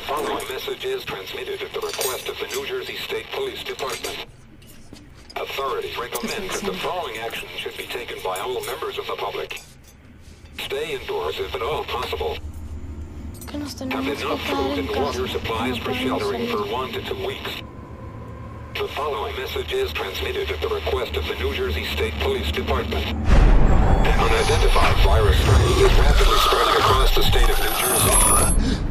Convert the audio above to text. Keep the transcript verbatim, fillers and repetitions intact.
following message is transmitted at the request of the New Jersey State Police Department. Authorities recommend that the following action should be taken by all members of the public. Stay indoors if at all possible. Have enough food and water supplies for sheltering for one to two weeks. The following message is transmitted at the request of the New Jersey State Police Department. An unidentified virus strain is rapidly spreading across the state of New Jersey.